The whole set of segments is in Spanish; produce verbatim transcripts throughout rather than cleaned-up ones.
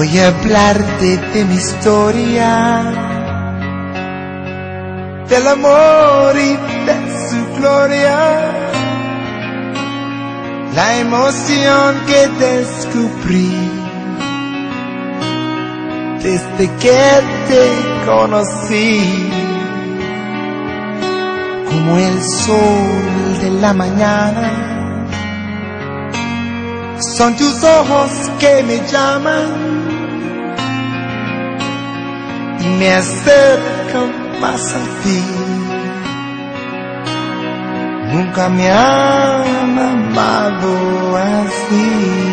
Voy a hablarte de mi historia, del amor y de su gloria, la emoción que descubrí desde que te conocí, como el sol de la mañana. Son tus ojos que me llaman y me acercan más a ti. Nunca me han amado así,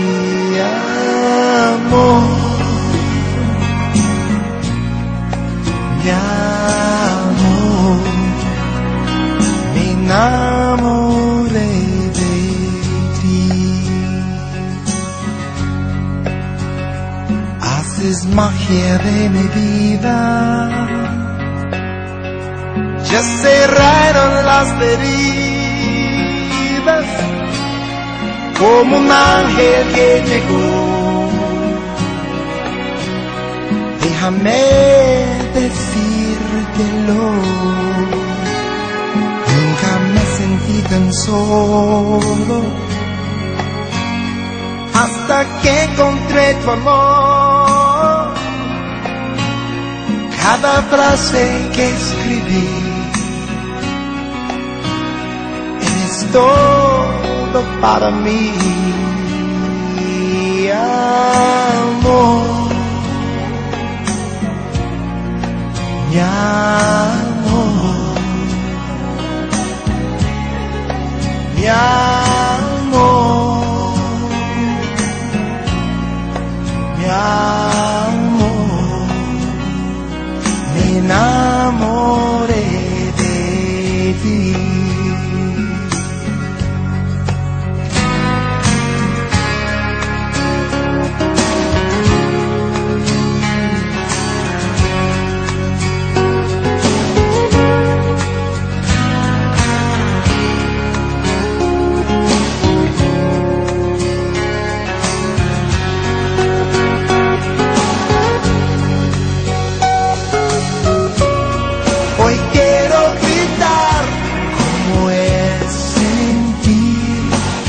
amor, mi amor, me enamoré de ti. Haces magia de mi vida, ya cerraron las heridas, como un ángel que llegó. Déjame decírtelo, nunca me sentí tan solo, hasta que encontré tu amor. Cada frase que escribí, eres todo para mí, amor, mi amor, mi amor, mi amor, me enamoré de ti. Hoy quiero gritar como es sentir,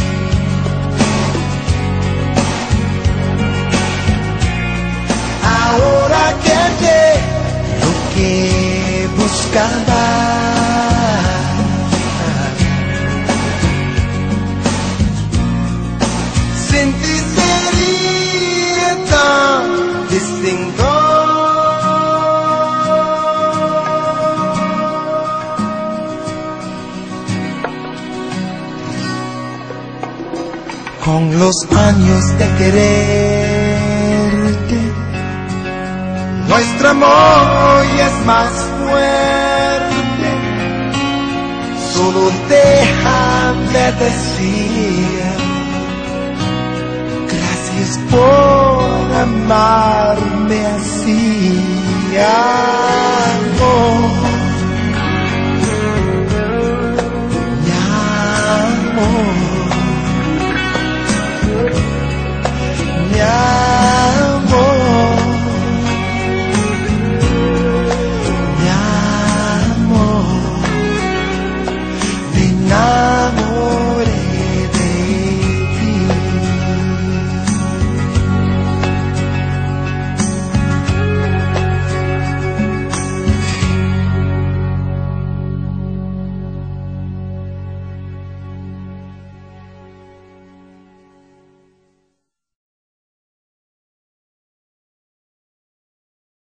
ahora que hallé lo que buscaba. Sin ti sería tan distinto. Con los años de quererte, nuestro amor hoy es más fuerte. Solo déjame decir gracias por amarme así.